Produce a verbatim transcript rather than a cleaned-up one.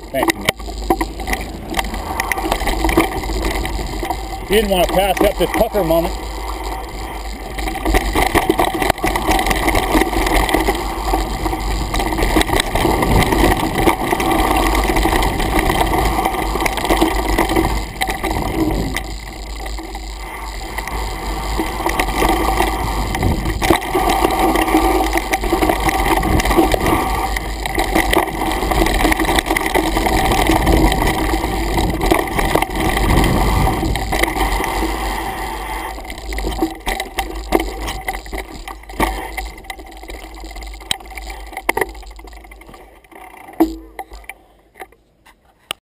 Thank you, man. You didn't want to pass up this pucker moment.